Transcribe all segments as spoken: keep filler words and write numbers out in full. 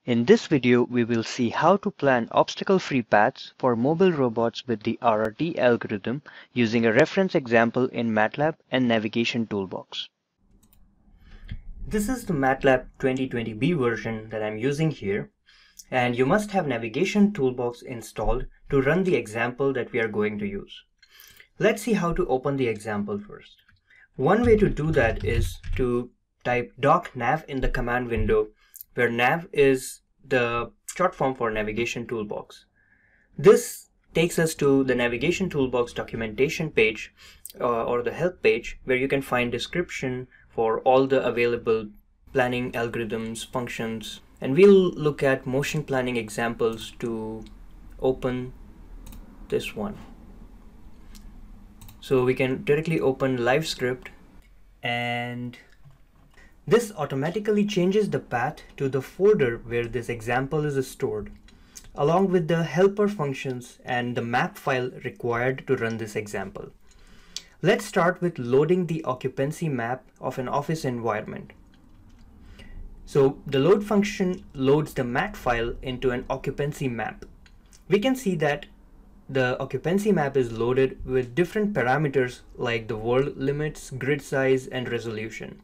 In this video, we will see how to plan obstacle-free paths for mobile robots with the R R T algorithm using a reference example in MATLAB and Navigation Toolbox. This is the MATLAB twenty twenty B version that I'm using here, and you must have Navigation Toolbox installed to run the example that we are going to use. Let's see how to open the example first. One way to do that is to type docnav in the command window, where nav is the short form for Navigation Toolbox. This takes us to the Navigation Toolbox documentation page uh, or the help page, where you can find description for all the available planning algorithms, functions, and we'll look at motion planning examples to open this one. So we can directly open live script, and this automatically changes the path to the folder where this example is stored, along with the helper functions and the map file required to run this example. Let's start with loading the occupancy map of an office environment. So the load function loads the mat file into an occupancy map. We can see that the occupancy map is loaded with different parameters like the world limits, grid size, and resolution.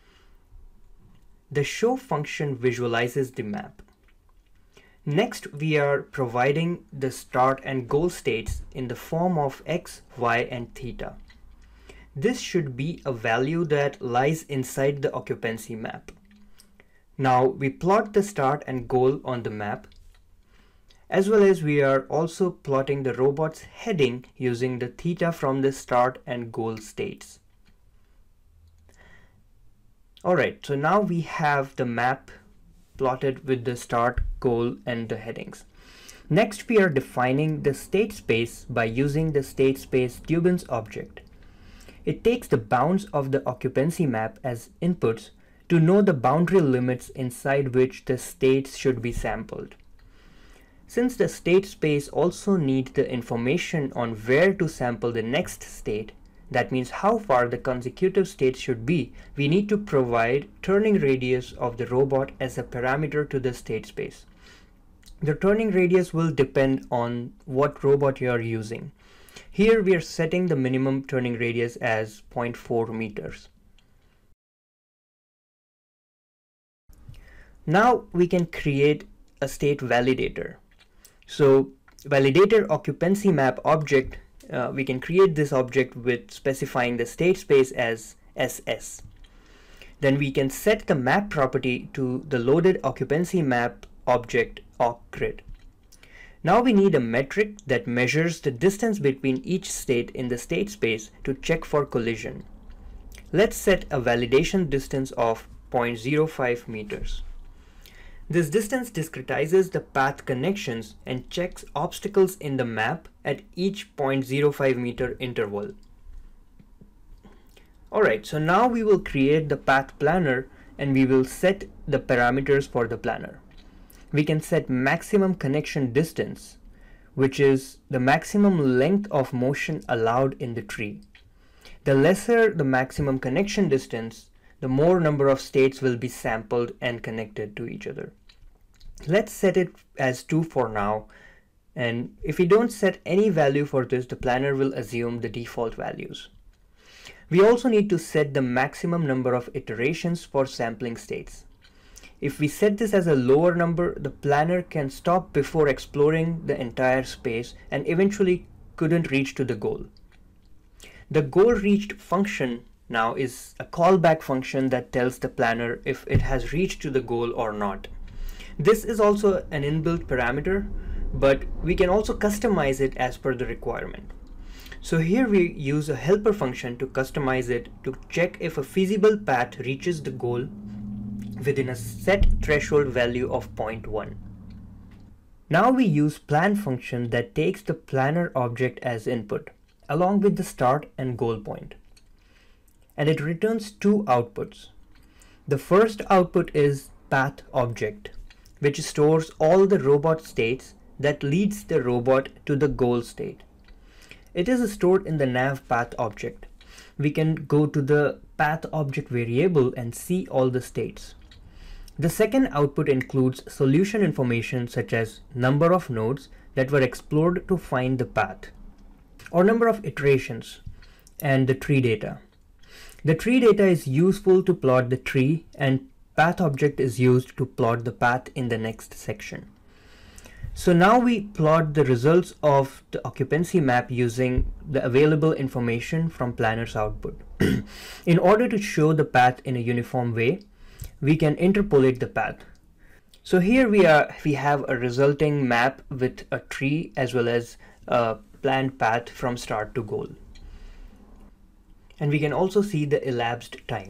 The show function visualizes the map. Next, we are providing the start and goal states in the form of x, y, and theta. This should be a value that lies inside the occupancy map. Now we plot the start and goal on the map, as well as we are also plotting the robot's heading using the theta from the start and goal states. Alright, so now we have the map plotted with the start, goal, and the headings. Next, we are defining the state space by using the state space Tubins object. It takes the bounds of the occupancy map as inputs to know the boundary limits inside which the states should be sampled. Since the state space also needs the information on where to sample the next state, that means how far the consecutive states should be, we need to provide turning radius of the robot as a parameter to the state space. The turning radius will depend on what robot you are using. Here we are setting the minimum turning radius as zero point four meters. Now we can create a state validator. So validator occupancy map object, uh, we can create this object with specifying the state space as S S. Then we can set the map property to the loaded occupancy map object occgrid. Now we need a metric that measures the distance between each state in the state space to check for collision. Let's set a validation distance of zero point zero five meters. This distance discretizes the path connections and checks obstacles in the map at each zero point zero five meter interval. Alright, so now we will create the path planner and we will set the parameters for the planner. We can set maximum connection distance, which is the maximum length of motion allowed in the tree. The lesser the maximum connection distance, the more number of states will be sampled and connected to each other. Let's set it as two for now, and if we don't set any value for this, the planner will assume the default values. We also need to set the maximum number of iterations for sampling states. If we set this as a lower number, the planner can stop before exploring the entire space and eventually couldn't reach to the goal. The goal reached function now is a callback function that tells the planner if it has reached to the goal or not. This is also an inbuilt parameter, but we can also customize it as per the requirement. So here we use a helper function to customize it to check if a feasible path reaches the goal within a set threshold value of zero point one. Now we use plan function that takes the planner object as input, along with the start and goal point. And it returns two outputs. The first output is path object, which stores all the robot states that leads the robot to the goal state. It is stored in the nav path object. We can go to the path object variable and see all the states. The second output includes solution information such as number of nodes that were explored to find the path, or number of iterations, and the tree data. The tree data is useful to plot the tree, and path object is used to plot the path in the next section. So now we plot the results of the occupancy map using the available information from planner's output. In order to show the path in a uniform way, we can interpolate the path. So here we are, we have a resulting map with a tree as well as a planned path from start to goal. And we can also see the elapsed time.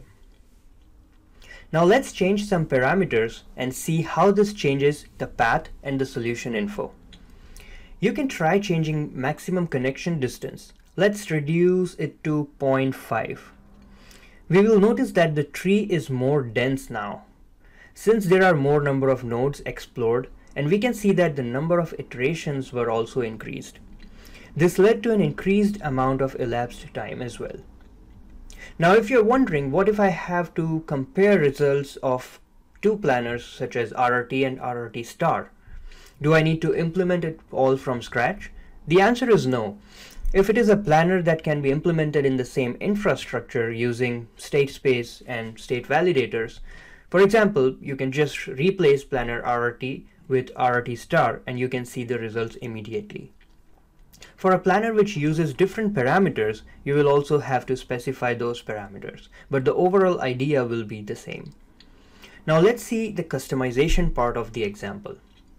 Now let's change some parameters and see how this changes the path and the solution info. You can try changing maximum connection distance. Let's reduce it to zero point five. We will notice that the tree is more dense now, since there are more number of nodes explored, and we can see that the number of iterations were also increased. This led to an increased amount of elapsed time as well. Now if you're wondering, what if I have to compare results of two planners such as R R T and R R T star? Do I need to implement it all from scratch? The answer is no. If it is a planner that can be implemented in the same infrastructure using state space and state validators, for example, you can just replace planner R R T with R R T star and you can see the results immediately. For a planner which uses different parameters, you will also have to specify those parameters, but the overall idea will be the same. Now let's see the customization part of the example.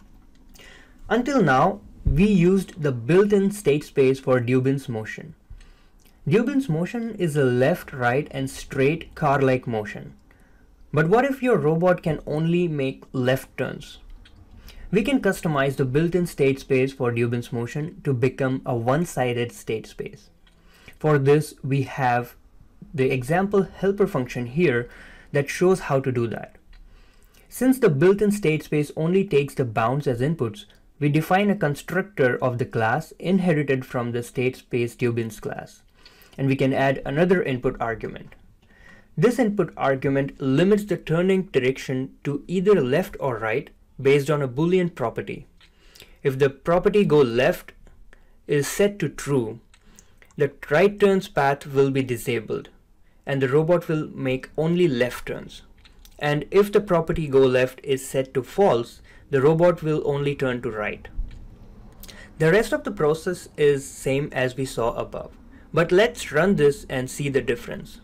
Until now, we used the built-in state space for Dubin's motion. Dubin's motion is a left, right, and straight car-like motion. But what if your robot can only make left turns? We can customize the built-in state space for Dubin's motion to become a one-sided state space. For this, we have the example helper function here that shows how to do that. Since the built-in state space only takes the bounds as inputs, we define a constructor of the class inherited from the state space Dubin's class, and we can add another input argument. This input argument limits the turning direction to either left or right based on a Boolean property. If the property go left is set to true, the right turns path will be disabled and the robot will make only left turns. And if the property go left is set to false, the robot will only turn to right. The rest of the process is same as we saw above, but let's run this and see the difference.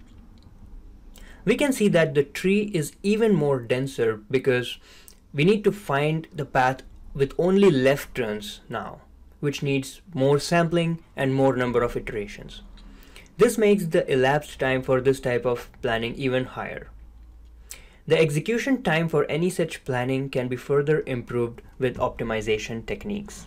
We can see that the tree is even more denser because we need to find the path with only left turns now, which needs more sampling and more number of iterations. This makes the elapsed time for this type of planning even higher. The execution time for any such planning can be further improved with optimization techniques.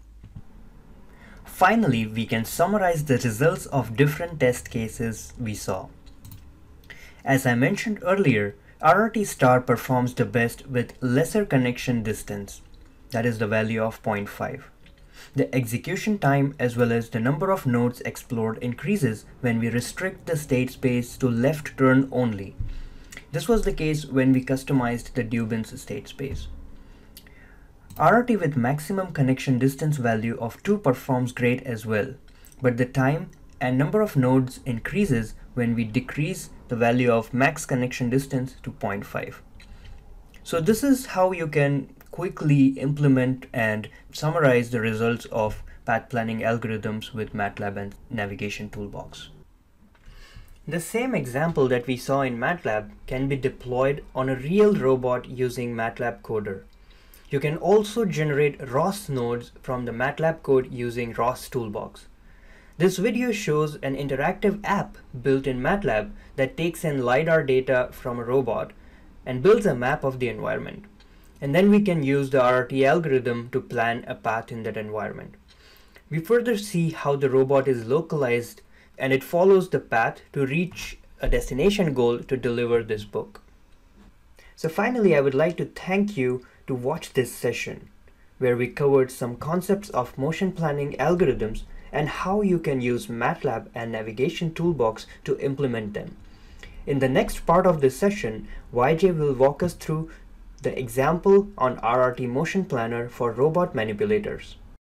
Finally, we can summarize the results of different test cases we saw. As I mentioned earlier, R R T star performs the best with lesser connection distance, that is the value of zero point five. The execution time as well as the number of nodes explored increases when we restrict the state space to left turn only. This was the case when we customized the Dubin's state space. R R T with maximum connection distance value of two performs great as well, but the time and number of nodes increases when we decrease the value of max connection distance to zero point five. So this is how you can quickly implement and summarize the results of path planning algorithms with MATLAB and Navigation Toolbox. The same example that we saw in MATLAB can be deployed on a real robot using MATLAB Coder. You can also generate R O S nodes from the MATLAB code using R O S Toolbox. This video shows an interactive app built in MATLAB that takes in LiDAR data from a robot and builds a map of the environment. And then we can use the R R T algorithm to plan a path in that environment. We further see how the robot is localized and it follows the path to reach a destination goal to deliver this book. So finally, I would like to thank you to watch this session where we covered some concepts of motion planning algorithms and how you can use MATLAB and Navigation Toolbox to implement them. In the next part of this session, Y J will walk us through the example on R R T motion planner for robot manipulators.